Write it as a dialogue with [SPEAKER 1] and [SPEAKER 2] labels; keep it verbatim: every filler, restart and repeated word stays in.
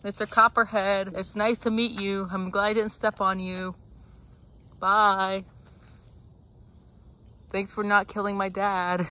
[SPEAKER 1] Mister Copperhead, it's nice to meet you. I'm glad I didn't step on you. Bye. Thanks for not killing my dad.